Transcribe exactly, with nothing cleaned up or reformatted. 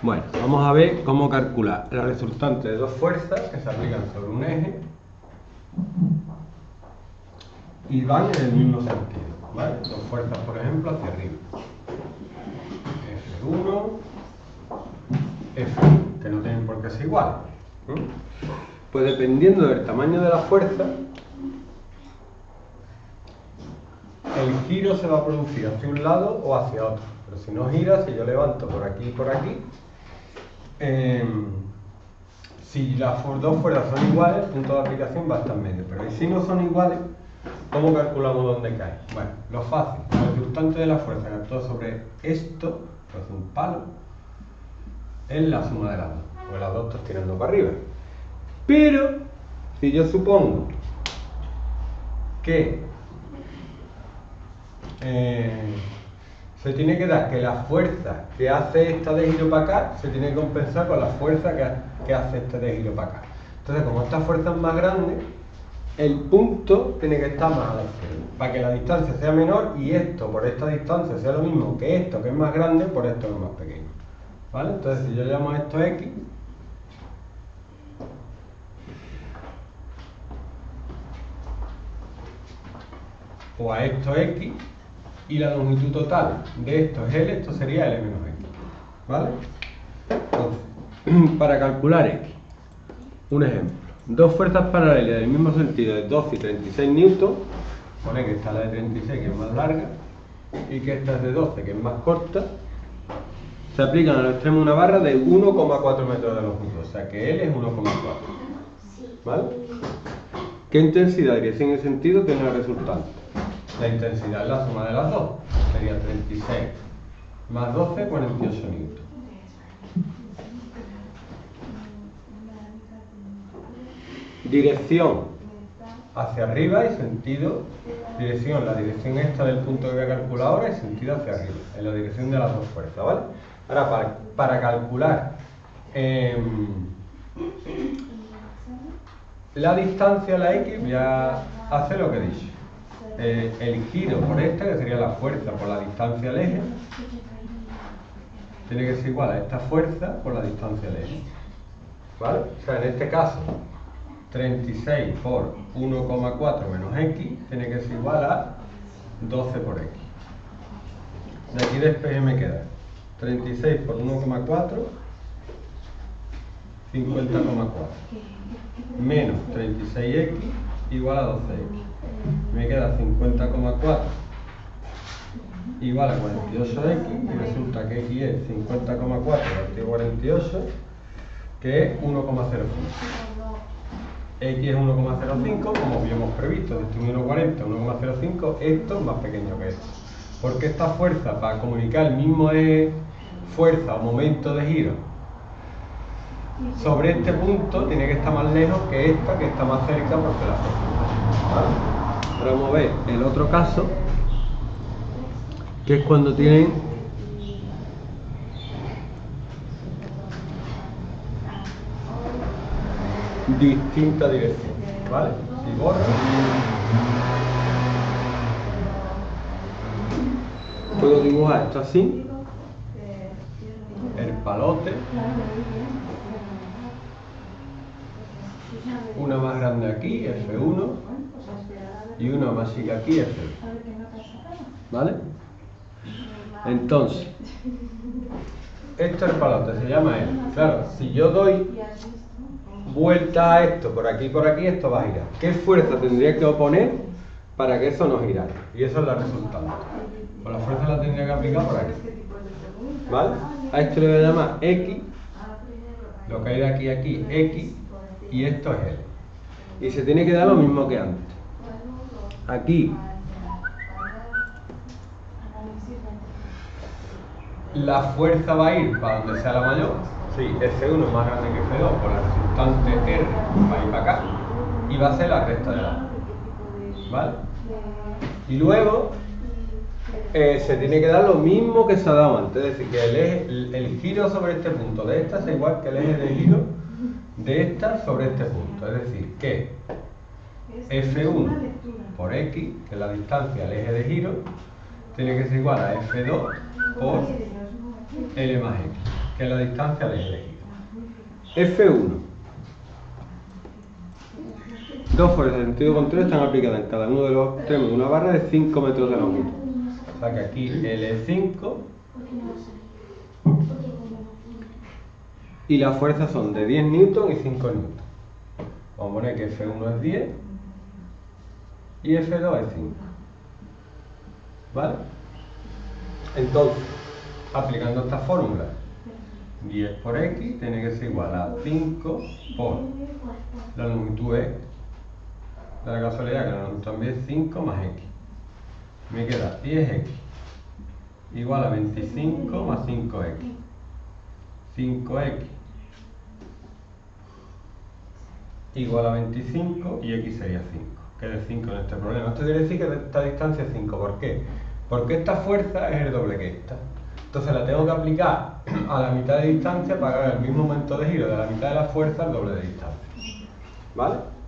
Bueno, vamos a ver cómo calcular la resultante de dos fuerzas que se aplican sobre un eje y van en el mismo sentido, ¿vale? Dos fuerzas, por ejemplo, hacia arriba. F uno, F uno, que no tienen por qué ser iguales. ¿Mm? Pues dependiendo del tamaño de la fuerza, el giro se va a producir hacia un lado o hacia otro. Pero si no gira, si yo levanto por aquí y por aquí, eh, si las dos fuerzas son iguales, el punto de aplicación va a estar en medio. Pero si no son iguales, ¿cómo calculamos dónde cae? Bueno, lo fácil, la resultante de la fuerza que actúa sobre esto, que es un palo, es la suma de las dos, porque las dos están tirando para arriba. Pero, si yo supongo que eh, se tiene que dar que la fuerza que hace esta de giro para acá se tiene que compensar con la fuerza que, que hace esta de giro para acá. Entonces, como esta fuerza es más grande, el punto tiene que estar más a la izquierda, para que la distancia sea menor y esto por esta distancia sea lo mismo que esto que es más grande por esto que es más pequeño. ¿Vale? Entonces, si yo llamo a esto X, o a esto X, y la longitud total de esto es L, esto sería L menos X. ¿Vale? Entonces, para calcular X, un ejemplo. Dos fuerzas paralelas del mismo sentido de doce y treinta y seis newtons, pone que esta es la de treinta y seis que es más larga y que esta es de doce que es más corta, se aplican a los extremos una barra de uno coma cuatro metros de longitud, o sea que L es uno coma cuatro. ¿Vale? ¿Qué intensidad, dirección y sentido tiene la resultante? La intensidad es la suma de las dos, sería treinta y seis más doce, cuarenta y ocho newtons. Dirección hacia arriba y sentido, dirección, la dirección esta del punto que voy a calcular ahora y sentido hacia arriba, en la dirección de las dos fuerzas, ¿vale? Ahora, para, para calcular eh, la distancia a la X, voy a hacer lo que he dicho. Eh, el giro por esta, que sería la fuerza por la distancia al eje, tiene que ser igual a esta fuerza por la distancia al eje, ¿vale? O sea, en este caso, treinta y seis por uno coma cuatro menos X tiene que ser igual a doce por X. De aquí después me queda treinta y seis por uno coma cuatro, cincuenta coma cuatro, menos treinta y seis X igual a doce X. Me queda cincuenta coma cuatro igual a cuarenta y ocho X, y resulta que X es cincuenta coma cuatro partido cuarenta y ocho, que es uno coma cero cinco. X es uno coma cero cinco, como habíamos previsto, desde uno coma cuarenta, uno coma cero cinco, esto es más pequeño que esto. Porque esta fuerza, para comunicar el mismo es fuerza o momento de giro sobre este punto, tiene que estar más lejos que esta, que está más cerca porque la fuerza. ¿Vale? Ahora vamos a ver el otro caso, que es cuando tienen distinta dirección, ¿vale? Si borro, puedo dibujar esto así, el palote, una más grande aquí, F uno, y una más chica aquí, F dos, ¿vale? Entonces, esto es el palote, se llama L. Claro, si yo doy vuelta a esto, por aquí y por aquí, esto va a girar. ¿Qué fuerza tendría que oponer para que eso no girara? Y eso es la resultante. Pues la fuerza la tendría que aplicar por aquí. ¿Vale? A esto le voy a llamar X, lo que hay de aquí a aquí, X, y esto es L. Y se tiene que dar lo mismo que antes. Aquí la fuerza va a ir para donde sea la mayor. Sí, F uno es más grande que F dos por la resultante R, va a ir para acá y va a ser la recta de la, ¿vale? Y luego eh, se tiene que dar lo mismo que se ha dado antes, es decir, que el, eje, el, el giro sobre este punto de esta es igual que el eje de giro de esta sobre este punto, es decir, que F uno por X, que es la distancia al eje de giro, tiene que ser igual a F dos por L más X. que es la distancia del eje. F uno. Dos fuerzas de sentido contrario están aplicadas en cada uno de los extremos de una barra de cinco metros de longitud. O sea que aquí L cinco y las fuerzas son de diez newtons y cinco newtons. Vamos a poner que F uno es diez y F dos es cinco. ¿Vale? Entonces, aplicando esta fórmula, diez por X tiene que ser igual a cinco por la longitud X. Da la casualidad que la longitud también es cinco más X. Me queda diez X igual a veinticinco más cinco X. cinco X igual a veinticinco y X sería cinco, que es de cinco en este problema. Esto quiere decir que esta distancia es cinco. ¿Por qué? Porque esta fuerza es el doble que esta. Entonces la tengo que aplicar a la mitad de distancia para que haga el mismo momento de giro de la mitad de la fuerza al doble de distancia. ¿Vale?